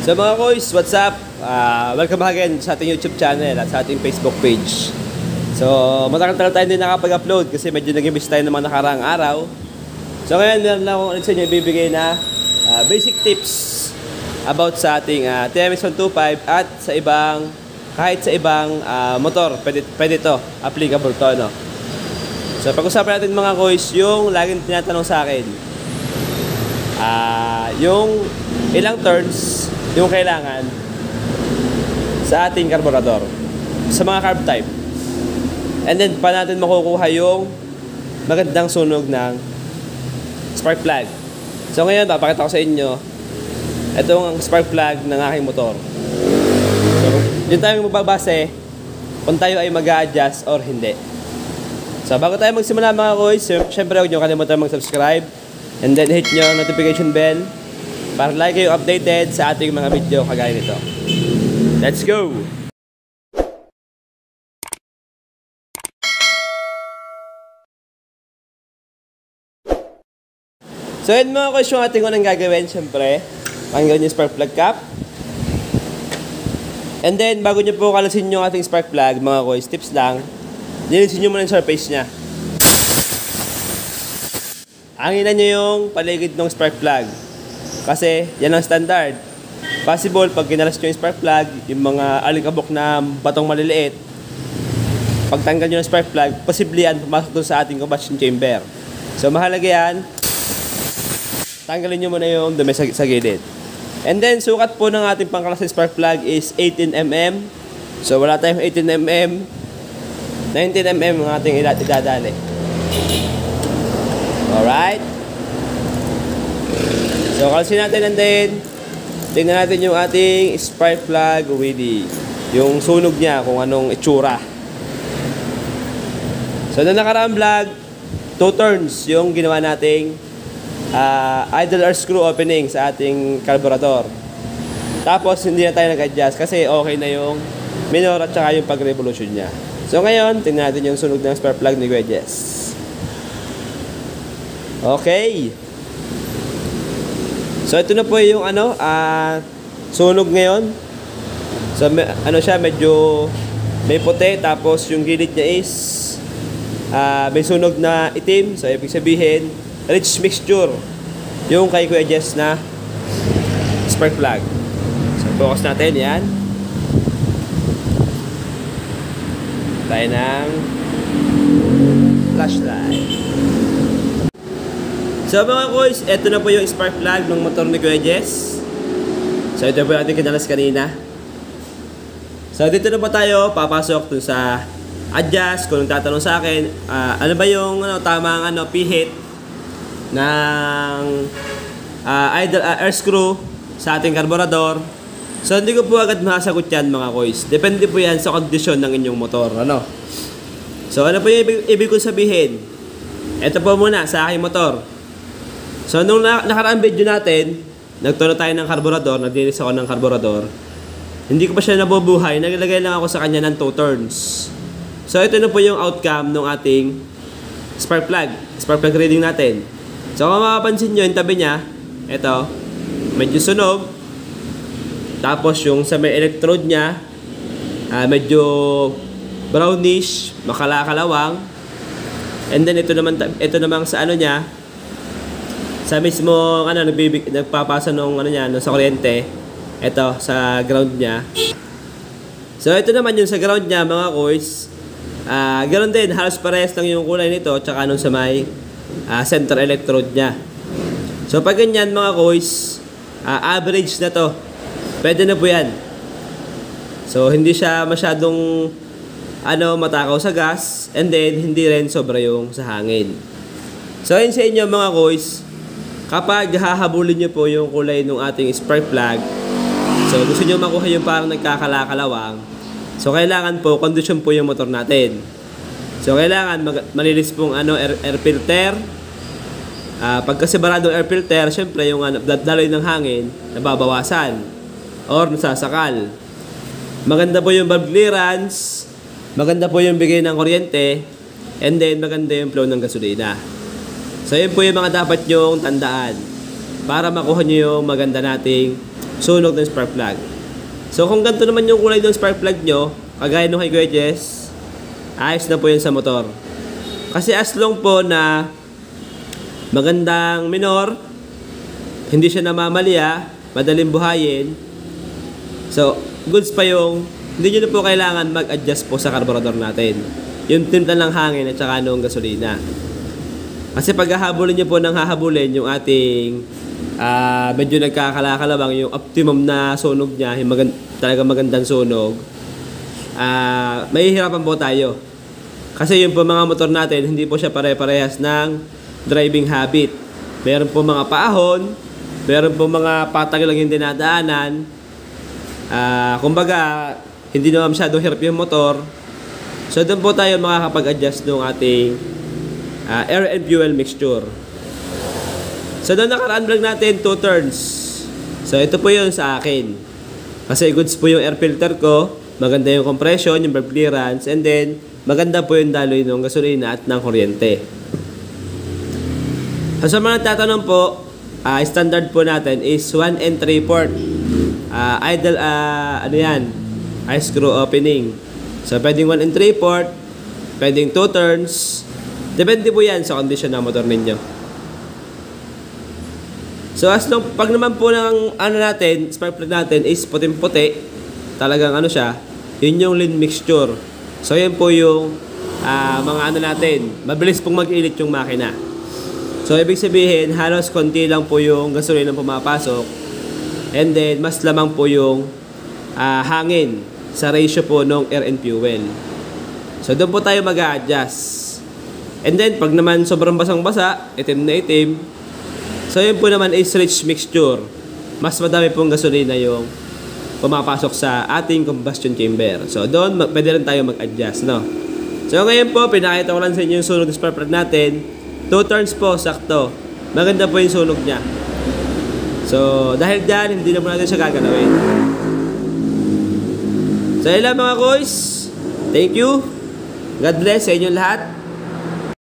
So mga koys, what's up? Welcome again sa ating YouTube channel at sa ating Facebook page. So matagal-tagal tayo din nakapag-upload kasi medyo nag-miss tayo ng mga nakaraang araw. So ngayon meron lang akong ulit sa inyo ibibigay na basic tips about sa ating TMX125 at sa ibang, kahit sa ibang motor, pwede to, applicable to, no? So pag-usapan natin mga koys, yung laging tinatanong sa akin, yung ilang turns yung kailangan sa ating carburetor sa mga carb type, and then pa natin makukuha yung magandang sunog ng spark plug. So ngayon papakita ko sa inyo itong spark plug ng aking motor. So yun tayo magbabase kung tayo ay mag-a-adjust or hindi. So bago tayo magsimula mga koys, syempre huwag nyo kalimutan mag-subscribe and then hit nyo ang notification bell para lagi kayong updated sa ating mga video kagaya nito. Let's go! So yun mga koys, yung ating unang gagawin, syempre tanggalin yung spark plug cap. And then bago nyo po kalasin yung ating spark plug mga koys, tips lang, nilisin nyo muna yung surface nya. Hanginan nyo yung paligid ng spark plug kasi yan ang standard. Possible pag kinalas nyo yung spark plug, yung mga alikabok na batong maliliit, pagtanggal nyo ng spark plug, posible yan pumasok doon sa ating combustion chamber. So mahalaga yan, tanggalin nyo muna yung dumi sa gilid. And then sukat po ng ating pangkalas ng spark plug is 18mm. So wala tayong 18mm, 19mm ang ating idadali. Alright. So kalasin natin, and then tingnan natin yung ating spark plug with yung sunog niya, kung anong itsura. So na nakaraang vlog, 2 turns yung ginawa nating idle or screw opening sa ating carburetor. Tapos hindi na tayo nag-adjust kasi okay na yung minor at saka yung pag-revolution niya. So ngayon, tingnan natin yung sunog ng spark plug ni Wedges. Okay. So ito na po yung sunog ngayon. So siya, medyo may puti, tapos yung gilid niya is may sunog na itim. So ibig sabihin rich mixture yung kay Kuya Jess na spark plug. So focus natin yan. Tayo ng flashlight. So mga koys, ito na po yung spark plug ng motor ni Kuya Jess. So ito po yung ating kinalas kanina. So dito na po tayo papasok dun sa adjust. Kung tatanong sa akin, ano ba yung tamang pihit ng idle air screw sa ating carburetor. So hindi ko po agad masasagot yan mga koys. Depende po yan sa kondisyon ng inyong motor. So ano po yung ibig ko sabihin? Ito po muna sa aking motor. So nung nakaraang video natin, nagtuno tayo ng carburetor, naglinis ako ng carburetor. Hindi ko pa siya nabubuhay, naglagay lang ako sa kanya ng 2 turns. So ito na po yung outcome ng ating spark plug reading natin. So kung makapansin nyo, yung tabi niya, ito, medyo sunog. Tapos yung sa may electrode niya, medyo brownish, makalakalawang. And then ito naman sa niya, sa mismo nagpapasa nung niya sa kuryente, ito sa ground niya. So ito naman yung sa ground niya mga koys, ganoon din, halos parehas lang yung kulay nito tsaka nung sa may center electrode niya. So pag ganyan mga koys, average na to, pwede na po yan. So hindi siya masyadong matakaw sa gas, and then hindi rin sobra yung sa hangin. So ayun sa inyo mga koys, kapag hahabulin nyo po yung kulay ng ating spark plug, so gusto nyo makuha yung parang nagkakalakalawang, so kailangan po, kondisyon po yung motor natin. So kailangan malinis pong air filter. Pagkasibaradong air filter, syempre yung daloy ng hangin, nababawasan or nasasakal. Maganda po yung valve clearance, maganda po yung bigay ng kuryente, and then maganda yung flow ng gasolina. So yun po yung mga dapat nyong tandaan para makuha nyo yung maganda nating sunog ng spark plug. So kung ganito naman yung kulay ng spark plug nyo, kagaya nung kay Kuya Jess, ayos na po yun sa motor. Kasi as long po na magandang minor, hindi siya namamalya, madaling buhayin, so goods pa yung, hindi nyo na po kailangan mag-adjust po sa carburetor natin. Yung timpla ng hangin at saka nung gasolina. Kasi pag hahabulin nyo po ng hahabulin yung ating medyo nagkakalakalabang yung optimum na sunog niya, yung talagang magandang sunog, mahihirapan po tayo. Kasi yung po mga motor natin, hindi po siya pare-parehas ng driving habit. Meron po mga paahon, meron po mga patag lang yung dinadaanan. Kumbaga, hindi naman masyadong hirap yung motor. So doon po tayo makakapag-adjust ng ating air and fuel mixture. So doon nakaraan vlog natin 2 turns. So ito po yun sa akin. Kasi goods po yung air filter ko, maganda yung compression, yung valve clearance, and then maganda po yung daloy ng gasolina at ng kuryente. So sa mga tatanong po, standard po natin is 1 3/4 idle ano yan, eye screw opening. So pwedeng 1 3/4, pwedeng 2 turns, depende po yan sa condition ng motor ninyo. So as long, pag naman po ng ano natin, spark plug natin is puting-puti, talagang ano siya, yun yung lean mixture. So yun po yung mga ano natin, mabilis pong mag-init yung makina. So ibig sabihin, halos konti lang po yung gasolina pumapasok, and then mas lamang po yung hangin sa ratio po ng air and fuel. So doon po tayo mag-a-adjust. And then pag naman sobrang basang-basa, itim na itim, so yun po naman is rich mixture. Mas madami pong gasolina yung pumapasok sa ating combustion chamber. So doon pwede rin tayo mag-adjust, no? So ngayon po, pinakita ko lang sa inyo yung sunog ng spark plug natin. 2 turns po, sakto. Maganda po yung sunog niya. So dahil dyan, hindi na po natin siya gagalawin. So yun lang mga boys. Thank you. God bless sa inyo lahat.